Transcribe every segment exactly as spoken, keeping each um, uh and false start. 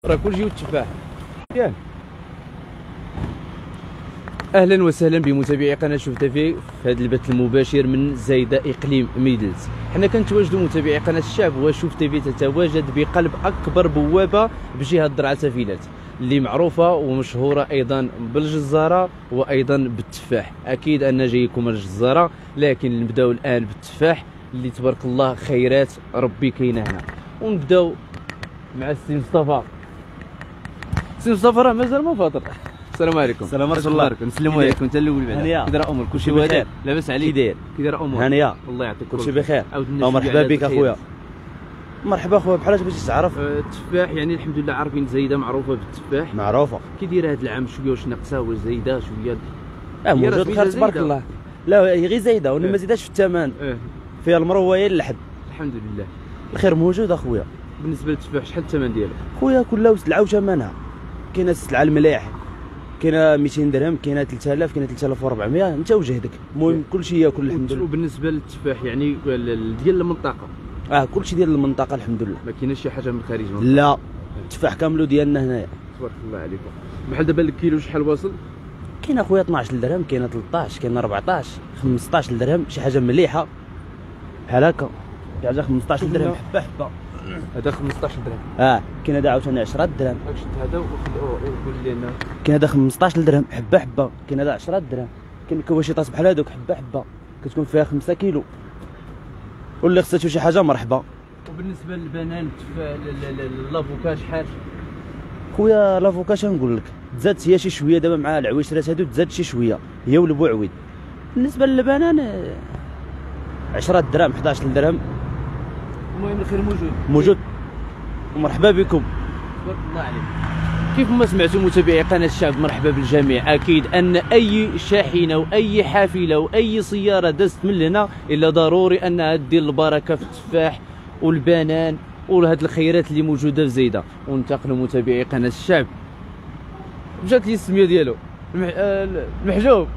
راه كلشي والتفاح ياك. اهلا وسهلا بمتابعي قناه شوف تيفي في هذا البث المباشر من زايده اقليم ميدلز. حنا كنتواجدوا متابعي قناه الشعب وشوف تيفي تتواجد بقلب اكبر بوابه بجهه درعا سفينات اللي معروفه ومشهوره ايضا بالجزاره وايضا بالتفاح. اكيد ان جايكم الجزاره، لكن نبداو الان بالتفاح اللي تبارك الله خيرات ربي كاينه هنا. ونبداو مع السي مصطفى. السي مصطفى راه مازال ما فاطر. السلام عليكم. السلام ورحمه الله. نسلموا عليكم انت الاول بعدا. كي داير امور؟ كلشي بخير؟ لاباس عليك؟ كي داير؟ كي داير امور؟ هانيه الله يعطيك كلشي بخير. مرحبا بك اخويا. مرحبا اخويا، بحال اش بغيتي تعرف؟ أه التفاح يعني الحمد لله عارفين زايده معروفه بالتفاح. معروفه. كي داير هذا العام شويه واش ناقصه واش زايده شويه؟ اه موجود خير تبارك الله. لا هي غير زايده وانا ما زيداش في الثمن. اه فيها المرويه للحد. الحمد لله الخير موجود اخويا. بالنسبه للتفاح شحال الثمن ديالو؟ خويا كل سلعه وثمنها. كاينه السلعه الملاح كاينه مئتين درهم، كاينه ثلاثة آلاف، كاينه ثلاثة آلاف وأربعمائة، انت وجهدك. المهم كلشي ياكل الحمد لله. وبالنسبه للتفاح يعني ديال المنطقه اه كلشي ديال المنطقه الحمد لله. ما كايناش شي حاجه من الخارج؟ لا التفاح كاملو ديالنا هنايا. تبارك الله عليكم. بحال دابا الكيلو شحال واصل؟ كاين اخويا اثناش درهم، كاينه ثلاثطاش، كاينه أربعطاش، خمسطاش درهم، شي حاجه مليحه بحال هكا. شي حاجه خمسطاش درهم حبه حبه. هذا خمسطاش درهم. اه كاين هذا عاوتاني عشرة درهم. شد هذا وقول لنا. كاين هذا خمسطاش درهم حبه حبه، كاين هذا عشرة درهم، كاين كواشيطات بحال هذوك حبه حبه كتكون فيها خمسة كيلو. واللي خصاتو شي حاجه مرحبا. وبالنسبه للبنان لافوكا شحال؟ خويا لافوكا شنقول لك تزادت هي شي شويه دابا مع العويشرات هادو، تزاد شي شويه هي والبوعويد. بالنسبه للبنان عشرة درهم حداش درهم. المهم الخير موجود موجود ومرحبا بكم. تبارك الله عليك. كيف ما سمعتوا متابعي قناه الشعب، مرحبا بالجميع. اكيد ان اي شاحنه واي حافله واي سياره دازت من هنا الا ضروري انها دير البركه في التفاح والبنان وهاد الخيرات اللي موجوده في زايده. وننتقلوا متابعي قناه الشعب، جات لي السميه ديالو المح... المحجوب.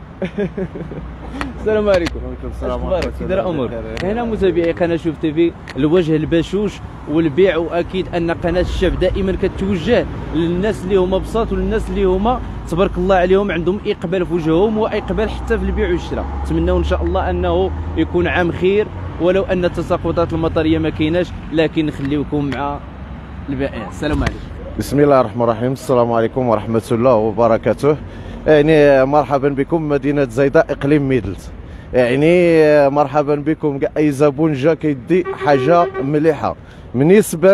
السلام عليكم. وعليكم السلام ورحمه الله. كي داير امور؟ هنا متابعي قناه شوف تيفي، الوجه البشوش والبيع. واكيد ان قناه الشعب دائما كتوجه للناس اللي هما بساط والناس اللي هما تبارك الله عليهم عندهم اقبال في وجههم واقبال حتى في البيع والشراء. نتمنوا ان شاء الله انه يكون عام خير، ولو ان التساقطات المطريه ما كايناش، لكن نخليوكم مع البائع. السلام عليكم. بسم الله الرحمن الرحيم. السلام عليكم ورحمه الله وبركاته. يعني مرحبا بكم مدينه زايده اقليم ميدلز. يعني مرحبا بكم كاع اي زبون جا كيدي حاجه مليحه بالنسبه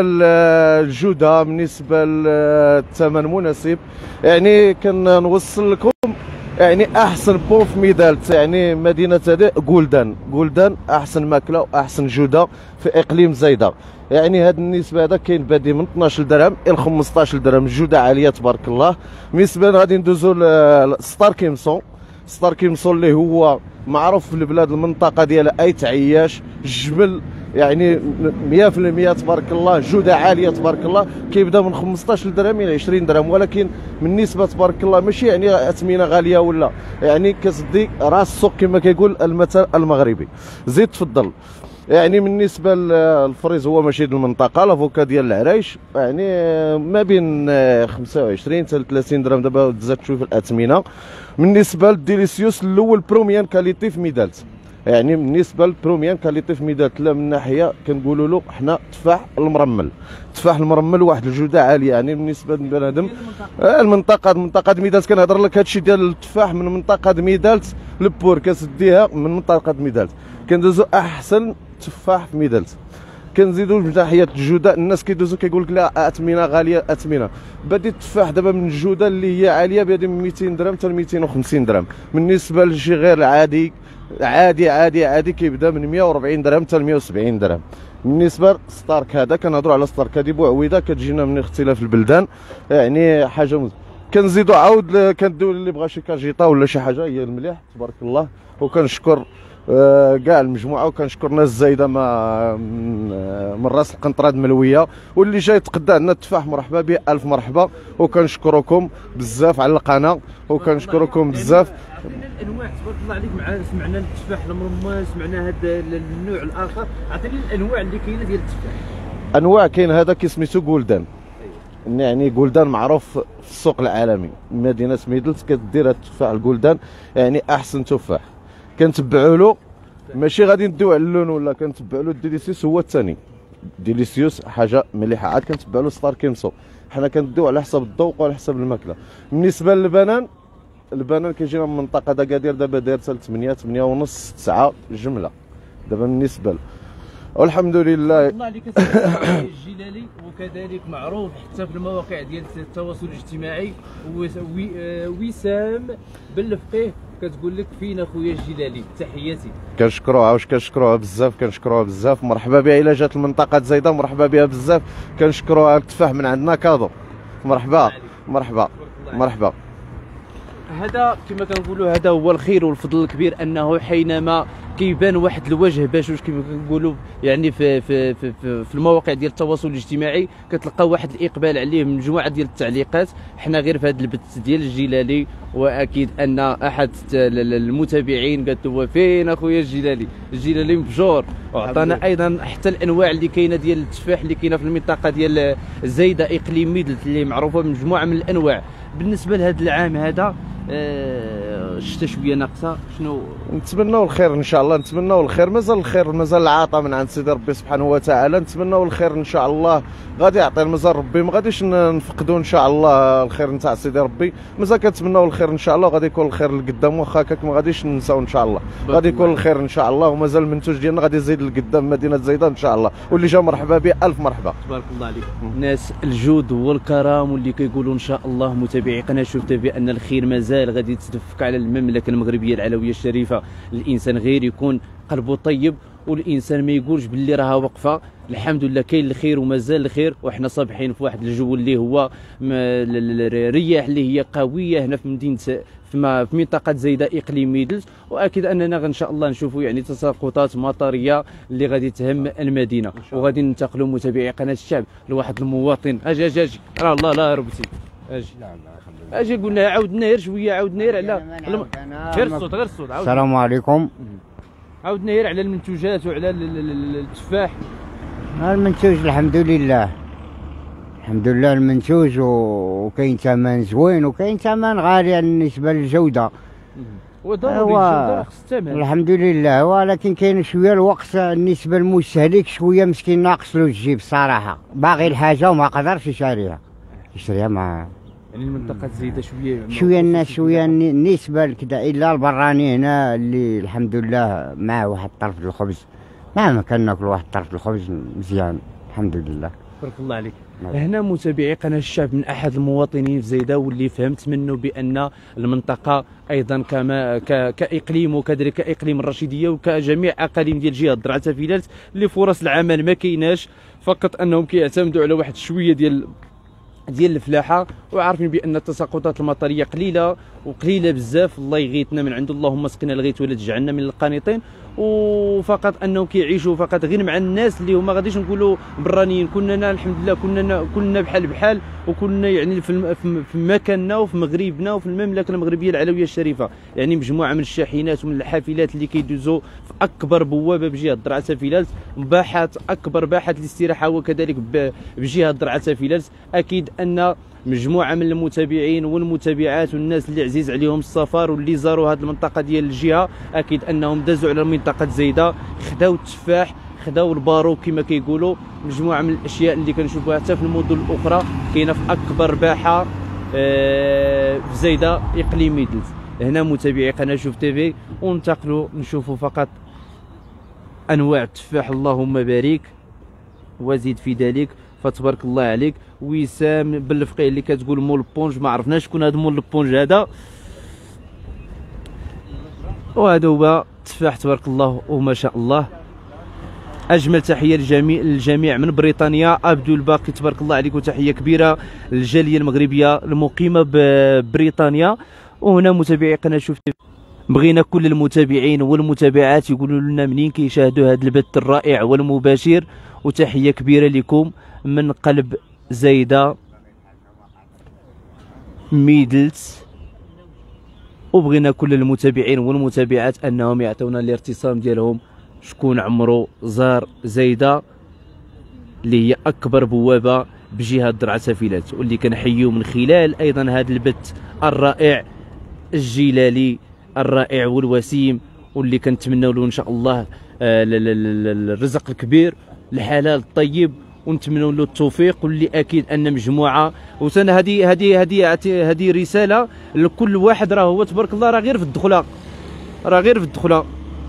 للجوده، بالنسبه للثمن مناسب. يعني كنوصل لكم يعني احسن بون في ميدالت، يعني مدينه هذه جولدان. جولدان احسن ماكله واحسن جوده في اقليم زايده. يعني هذه النسبه هذا كاين بادي من اثناش درهم الى خمسطاش درهم، الجوده عاليه تبارك الله. بالنسبه غادي ندوزو لستار كيمسون. ستار كيمسون اللي هو معروف في البلاد المنطقه ديالها اي تعياش الجبل، يعني مئة في المئة تبارك الله، جوده عاليه تبارك الله. كيبدا من خمسطاش درهم الى عشرين درهم، ولكن بالنسبه تبارك الله ماشي يعني اثمنه غاليه ولا، يعني كتدي راس السوق كما كيقول المثل المغربي. زيد تفضل. يعني بالنسبه للفريز هو ماشي ديال المنطقه، لافوكا ديال العرايش يعني ما بين خمسة وعشرين حتى ثلاثين درهم، دابا تزاد شويه في الاثمنه. بالنسبه للديليسيوس الاول بروميان كاليتي في ميدالت، يعني بالنسبه للبروميان كاليتي في ميدالت لا من ناحيه كنقولوا له حنا تفاح المرمل. التفاح المرمل واحد الجوده عاليه. يعني بالنسبه للبنادم المنطقه المنطقه ميدالت كنهضر لك هادشي ديال التفاح من منطقه ميدالت لبور كتديها من منطقه ميدالت. كندوزو احسن تفاح في ميدالت. كنزيدو من ناحيه الجوده الناس كيدوزو كيقول لك لا اثمنه غاليه. اثمنه بادي التفاح دابا من الجوده اللي هي عاليه بادي من مئتين درهم حتى مئتين وخمسين درهم. بالنسبه لشي غير عادي عادي عادي عادي كيبدا من مئة وأربعين درهم حتى مئة وسبعين درهم. بالنسبه لستارك هذا كنهضروا على ستارك هذه بوعويده كتجينا من اختلاف البلدان، يعني حاجه مز... كنزيدو عاود كنديو اللي بغى شي كاجيطا ولا شي حاجه هي المليح تبارك الله. وكنشكر كاع المجموعه وكنشكر ناس زايده ما من راس القنطره ملويه، واللي جاي يتقدى عندنا التفاح مرحبا به، الف مرحبا. وكنشكركم بزاف على القناه وكنشكركم بزاف. عطينا الانواع تبارك الله عليك. مع سمعنا التفاح المرمى، سمعنا هذا النوع الاخر، عطيني الانواع اللي كاينه ديال التفاح. انواع كاين هذا كي سميتو جولدان. يعني جولدان معروف في السوق العالمي. مدينه ميدلز كدير هاد التفاح الجولدان، يعني احسن تفاح كنتبعوا له. ماشي غادي ندويو على اللون ولا، كنتبعوا له الديليسيوس هو الثاني. ديليسيوس حاجه مليحه، عاد كنتبعوا له ستار كيمسو. حنا كندويو على حسب الذوق وعلى حسب الماكله. بالنسبه للبنان، البنان كيجينا من منطقه دكادير، دابا داير حتى ثمانية ثمانية ونص تسعة جمله دابا بالنسبه له. والحمد لله. الله عليك الجلالي، وكذلك معروف حتى في المواقع ديال التواصل الاجتماعي. وسام بن الفقيه كتقول لك فين اخويا الجلالي، تحياتي. كنشكروها واش كنشكروها بزاف، كنشكروها بزاف. مرحبا بها الا جات المنطقه زايده، مرحبا بها بزاف. كنشكروها. التفاح من عندنا كادو. مرحبا مرحبا مرحبا. هذا كما كنقولوا هذا هو الخير والفضل الكبير، انه حينما كيبان واحد الوجه باشوش كما كنقولوا يعني في في في, في, في المواقع ديال التواصل الاجتماعي، كتلقى واحد الاقبال عليه من مجموعه ديال التعليقات. حنا غير في هذا البث ديال الجلالي، واكيد ان احد المتابعين قالت له فين اخويا الجلالي، الجلالي مبجور. وعطانا ايضا حتى الانواع اللي كاينه ديال التفاح اللي كاينه في المنطقه ديال الزايده اقليم ميدلز، اللي معروفه بمجموعه من الانواع. بالنسبه لهذا العام هذا أه شتا شويه ناقصه، شنو نتمناو الخير ان شاء الله. نتمناو الخير، مازال الخير، مازال العطاء من عند سيدي ربي سبحانه وتعالى. نتمناو الخير ان شاء الله، غادي يعطي مازال ربي، ما غاديش نفقدوا ان شاء الله الخير نتاع سيدي ربي. مازال كنتمناو الخير ان شاء الله، وغادي يكون الخير لقدام. واخا هكاك ما غاديش ننساو ان شاء الله، غادي يكون الخير ان شاء الله. ومازال المنتوج ديالنا غادي يزيد لقدام مدينه زايده ان شاء الله. واللي جا مرحبا به، الف مرحبا. تبارك الله عليك. ناس الجود والكرم واللي كيقولوا ان شاء الله متابعي قناه شوف تي في ان الخير مازال غادي يتدفق على المملكه المغربيه العلويه الشريفه. الانسان غير يكون قلبه طيب، والانسان ما يقولش باللي راها واقفه. الحمد لله كاين الخير ومازال الخير، وحنا صابحين في واحد الجو اللي هو الرياح اللي هي قويه هنا في مدينه في منطقه زايده اقليم ميدلز. واكيد اننا ان شاء الله نشوفوا يعني تساقطات مطريه اللي غادي تهم المدينه. وغادي ننتقلوا متابعي قناه الشعب لواحد المواطن. اجي اجي اجي راه الله لا ربتي اجي اجي قلنا عاودنا غير شويه، عاودنا غير على غير الصوت غير الصوت. السلام عليكم. عاودنا غير على المنتوجات وعلى التفاح. المنتوج الحمد لله، الحمد لله المنتوج، وكاين ثمن زوين وكاين ثمن غالي بالنسبه للجوده. وضروري الجوده خص الثمن الحمد لله، ولكن كاين شويه الوقت بالنسبه للمستهلك، شويه مسكين ناقص له الجيب الصراحه، باغي الحاجه وما قدرش يشاريها يشريها مع يعني المنطقه زايده شويه شويه الناس شويه النسبه لكذا، الا البراني هنا اللي الحمد لله مع واحد طرف الخبز، ما كناكل واحد طرف الخبز مزيان الحمد لله. بارك الله عليك. هنا متابعي قناه الشعب من احد المواطنين في زايده، واللي فهمت منه بان المنطقه ايضا كما كاقليم وكذلك كاقليم الرشيديه وكجميع اقاليم ديال جهه درعا تافيلات اللي فرص العمل ما كايناش، فقط انهم كيعتمدوا على واحد شويه ديال ديال الفلاحه. وعارفين بان التساقطات المطريه قليله وقليله بزاف. الله يغيثنا من عند اللهم اسقنا الغيث ولا تجعلنا من القانطين. وفقط انهم كيعيشوا فقط غير مع الناس اللي هما غاديش نقولوا برانيين. كنا الحمد لله كنا كلنا بحال بحال، وكنا يعني في في مكاننا وفي مغربنا وفي المملكه المغربيه العلويه الشريفه، يعني مجموعه من الشاحنات ومن الحافلات اللي كيدوزوا في اكبر بوابه بجهه درعا تافيلات، باحات اكبر باحات الاستراحه وكذلك بجهه درعا تافيلات. اكيد ان مجموعه من المتابعين والمتابعات والناس اللي عزيز عليهم السفر واللي زاروا هذه المنطقه ديال الجهه، اكيد انهم دازوا على منطقه زايده، خداو التفاح، خداو البارو كما كيقولوا. مجموعه من الاشياء اللي كنشوفوها حتى في المدن الاخرى كاينه في اكبر باحه في زايده اقليم ميدلز. هنا متابعي قناه شوف تي في، وننتقلوا نشوفوا فقط انواع التفاح. اللهم بارك وزيد في ذلك، فتبارك الله عليك. وسام بن الفقيه اللي كتقول مول البونج، ما عرفناش شكون هذا مول البونج هذا. وهذا هو التفاح تبارك الله وما شاء الله. اجمل تحيه للجميع الجميع من بريطانيا. عبدو الباقي تبارك الله عليك، وتحيه كبيره للجاليه المغربيه المقيمه ببريطانيا. وهنا متابعي قناه شوف بغينا كل المتابعين والمتابعات يقولوا لنا منين كيشاهدوا هذا البث الرائع والمباشر، وتحيه كبيره لكم من قلب زايده ميدلز. وبغينا كل المتابعين والمتابعات انهم يعطونا الارتصام ديالهم، شكون عمرو زار زايده اللي هي اكبر بوابه بجهه درعا سفيلات، واللي كنحيو من خلال ايضا هذا البث الرائع الجلالي الرائع والوسيم، واللي كنتمناو له ان شاء الله الرزق الكبير الحلال الطيب، ونتمنوا له التوفيق، واللي اكيد ان مجموعه وسنه هذه هذه هذه هذه رساله لكل واحد. راه هو تبارك الله راه غير في الدخله، راه غير في الدخله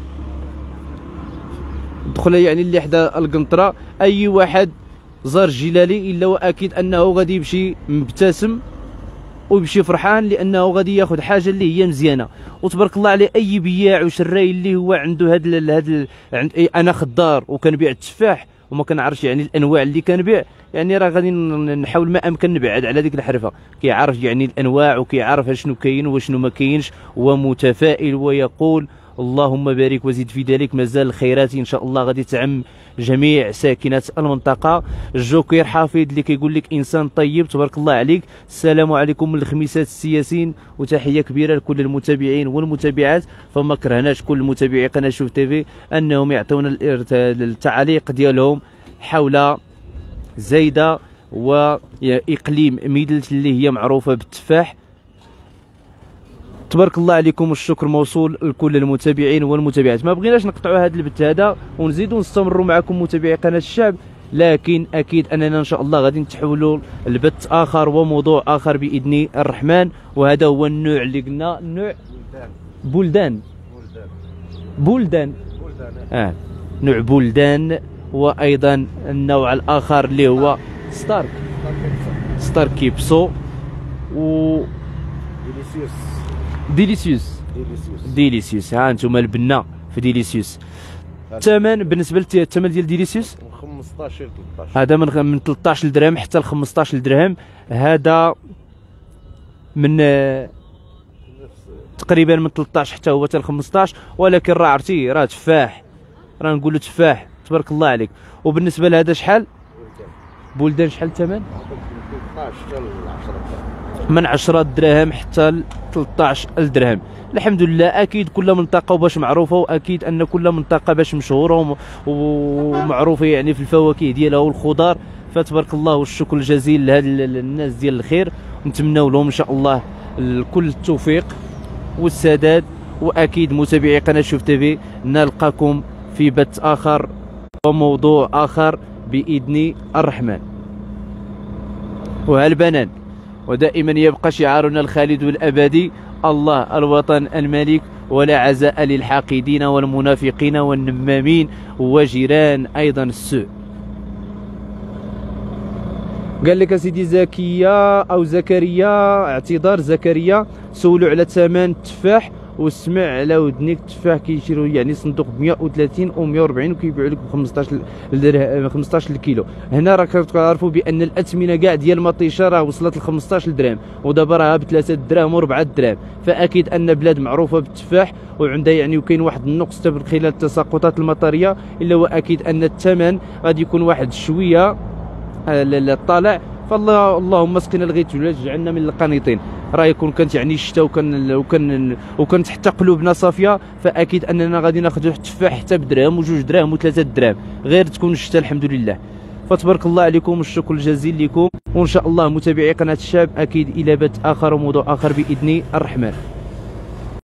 الدخله يعني اللي حدا القنطره. اي واحد زار جلالي الا واكيد انه غادي يمشي مبتسم ويمشي فرحان، لانه غادي ياخذ حاجه اللي هي مزيانه. وتبارك الله عليه اي بياع وشراي اللي هو عنده هذا هذا عند انا خضار وكنبيع التفاح وما كنعرفش يعني الانواع اللي كنبيع، يعني راه غادي نحاول ما امكن نبعد على ديك الحرفه. كيعرف يعني الانواع وكيعرف شنو كاين وشنو ما كاينش، ومتفائل ويقول اللهم بارك وزيد في ذلك. مازال الخيرات ان شاء الله غادي تعم جميع ساكنات المنطقه. الجوكر حافظ اللي كيقول لك انسان طيب تبارك الله عليك. السلام عليكم من الخميسات السياسيين، وتحيه كبيره لكل المتابعين والمتابعات. فما كرهناش كل متابعي قناه شوف تيفي انهم يعطونا التعاليق ديالهم حول زايده واقليم ميدلت اللي هي معروفه بالتفاح. تبارك الله عليكم، الشكر موصول لكل المتابعين والمتابعات. ما بغيناش نقطعوا هذا البث هذا ونزيدوا نستمروا معكم متابعي قناه الشعب، لكن اكيد اننا ان شاء الله غادي نتحولوا لبث اخر وموضوع اخر باذن الرحمن. وهذا هو النوع اللي قلنا نوع بلدان بلدان اه نوع بلدان. وايضا النوع الاخر اللي هو ستارك ستارك كيبسو و ديليسيوس ديليسيوس ديليسيوس ديليسيوس. ها انتم البنا في ديليسيوس. الثمن بالنسبه للثمن ديال ديليسيوس خمسطاش ل ثلاطاش، هذا من من ثلاطاش درهم حتى ل خمسطاش درهم. هذا من تقريبا من ثلاطاش حتى هو حتى ل خمسطاش، ولكن راه عرفتي راه تفاح، راه نقولوا تفاح تبارك الله عليك. وبالنسبه لهذا شحال بلدان شحال الثمن؟ من عشرة دراهم حتى ل ثلاطاش درهم. الحمد لله اكيد كل منطقه باش معروفه، واكيد ان كل منطقه باش مشهوره ومعروفه يعني في الفواكه ديالها والخضار. فتبارك الله والشكر الجزيل لهاد الناس ديال الخير، ونتمنوا لهم ان شاء الله كل التوفيق والسداد. واكيد متابعي قناه شوف تيفي نلقاكم في بث اخر وموضوع اخر باذن الرحمن. وهالبنان ودائما يبقى شعارنا الخالد والابدي: الله الوطن الملك، ولا عزاء للحاقدين والمنافقين والنمامين وجيران ايضا السوء. قال لك سيدي زكيه او زكريا، اعتذار زكريا، سولوا على ثمن التفاح وسمع على ودنيك التفاح كيشيروا يعني صندوق ب مئة وثلاثين او مئة وأربعين وكيبيعوا لك ب خمسطاش خمسطاش الكيلو. هنا راه كتعرفوا بان الاثمنه كاع ديال المطيشه راه وصلت ل خمسطاش درهم، ودابا راه ب ثلاثة دراهم و4 دراهم. فاكيد ان بلاد معروفه بالتفاح وعندها يعني وكاين واحد النقص من خلال التساقطات المطريه، الا واكيد ان الثمن غادي يكون واحد شويه طالع. فالله اللهم اسقنا الغيث واجعلنا من القانطين. راه يكون كانت يعني الشتاء وكان وكان وكانت حتى قلوبنا صافيه، فاكيد اننا غادي ناخذ التفاح حتى بدرهم وجوج دراهم وثلاثه دراهم، غير تكون الشتاء الحمد لله. فتبارك الله عليكم، الشكر الجزيل لكم، وان شاء الله متابعي قناه الشاب اكيد الى بث اخر وموضوع اخر باذن الرحمن.